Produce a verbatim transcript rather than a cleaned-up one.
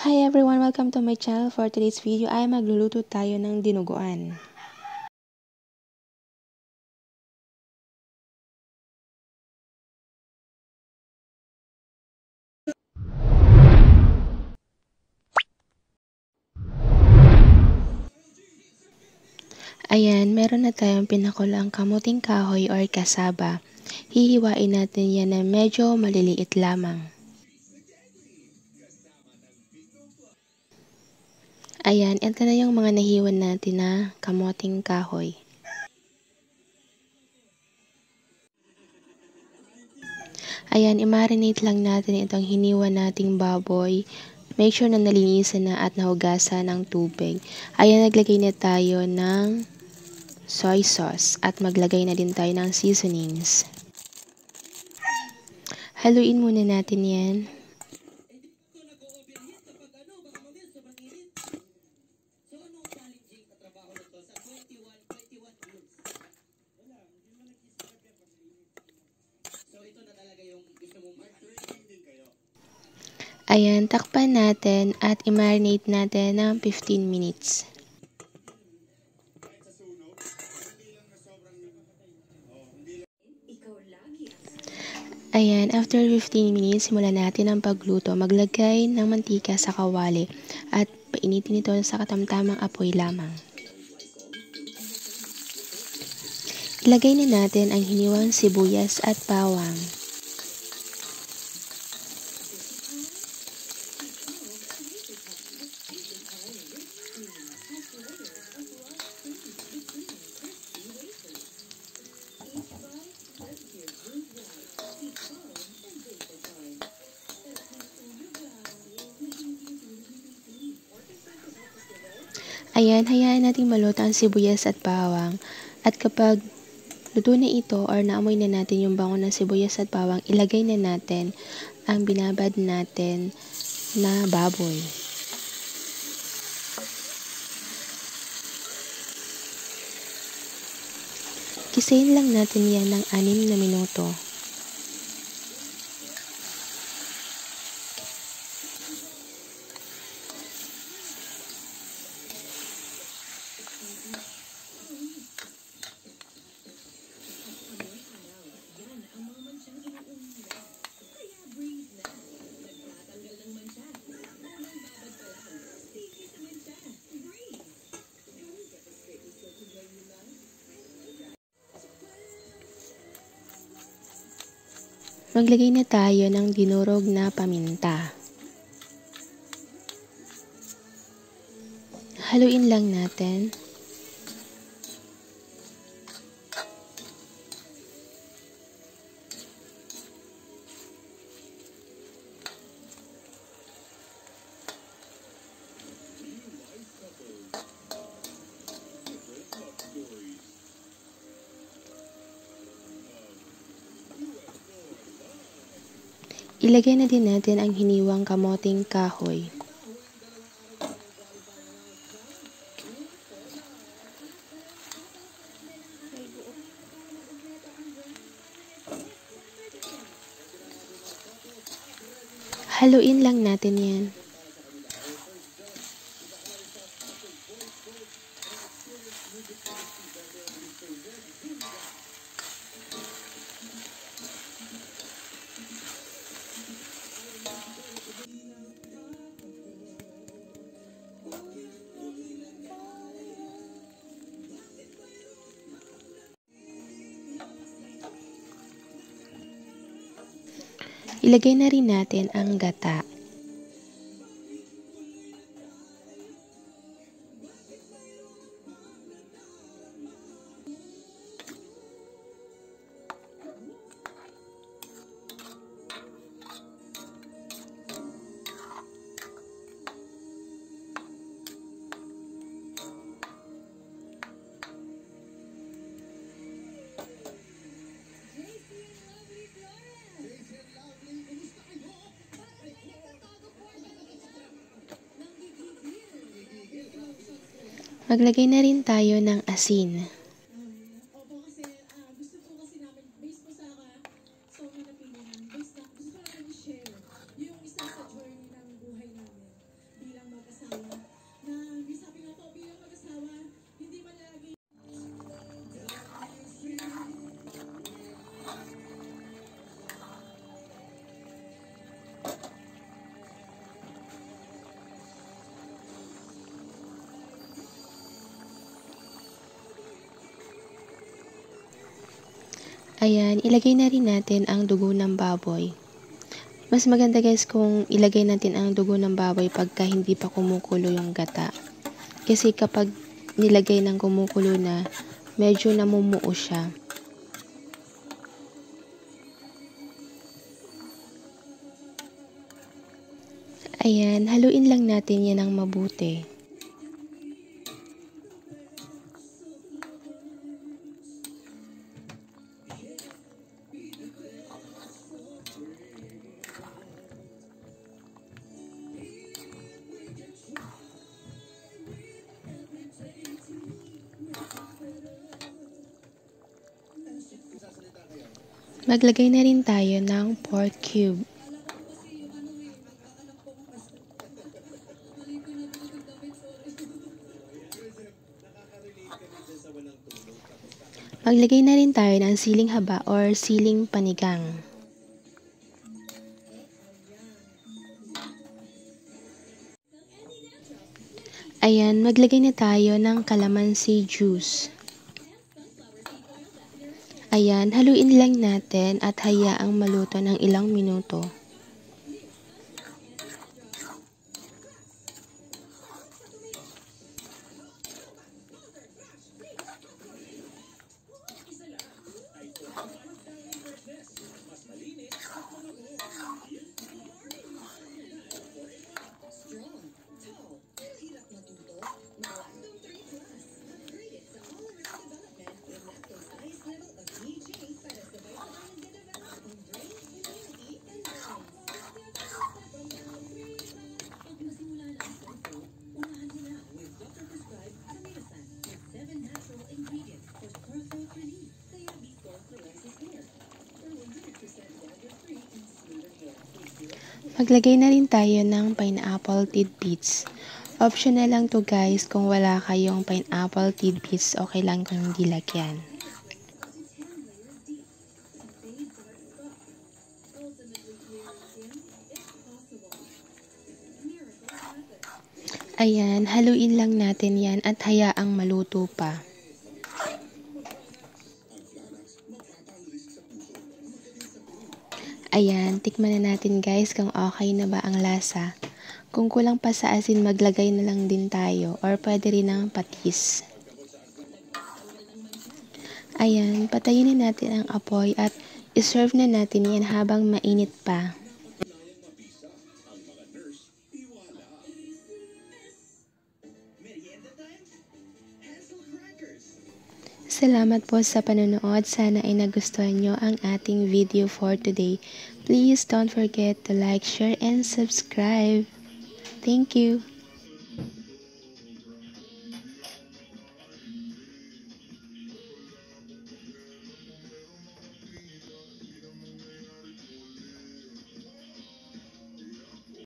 Hi everyone! Welcome to my channel. For today's video ay magluluto tayo ng dinuguan. Ayan, meron na tayong pinakulang kamuting kahoy or kasaba. Hihiwain natin yan na medyo maliliit lamang. Ayan, ito na yung mga nahiwan natin na kamuting kahoy. Ayan, i-marinate lang natin itong hiniwan nating baboy. Make sure na nalinisan na at nahugasan ng tubig. Ayan, naglagay na tayo ng soy sauce at maglagay na din tayo ng seasonings. Haluin muna natin yan. Ayan, takpan natin at i-marinate natin ng fifteen minutes. Ayan, after fifteen minutes, simulan natin ang pagluto. Maglagay ng mantika sa kawali at painitin ito sa katamtamang apoy lamang. Ilagay na natin ang hiniwang sibuyas at bawang. Ayan, hayaan natin maluto ang sibuyas at bawang. At kapag luto na ito or naamoy na natin yung bango ng sibuyas at bawang, ilagay na natin ang binabad natin na baboy. Kisayin lang natin yan ng anim na minuto. Maglagay na tayo ng dinurog na paminta. Haluin lang natin. Ilagay na din natin ang hiniwang kamoting kahoy. Haluin lang natin yan. Ilagay na rin natin ang gata. Maglagay na rin tayo ng asin. Opo, kasi ah, gusto po kasi namin, based po sa so napilihan, based na, gusto ko namin i-share yung isa sa journey ng buhay namin. Ayan, ilagay na rin natin ang dugo ng baboy. Mas maganda guys kung ilagay natin ang dugo ng baboy pagka hindi pa kumukulo yung gata. Kasi kapag nilagay ng kumukulo na, medyo namumuo siya. Ayan, haluin lang natin yan ng mabuti. Maglagay na rin tayo ng pork cube. Maglagay na rin tayo ng siling haba or siling panigang. Ayan, maglagay na tayo ng calamansi juice. Ayan, haluin lang natin at hayaang maluto ng ilang minuto. Maglagay na rin tayo ng pineapple tidbits. Optional lang to guys, kung wala kayong pineapple tidbits, okay lang kung hindi lagyan. Ayan, haluin lang natin yan at hayaang maluto pa. Ayan, tikman na natin guys kung okay na ba ang lasa. Kung kulang pa sa asin, maglagay na lang din tayo or pwede rin ng patis. Ayan, patayin na natin ang apoy at iserve na natin yan habang mainit pa. Salamat po sa panonood. Sana ay nagustuhan nyo ang ating video for today. Please don't forget to like, share, and subscribe. Thank you.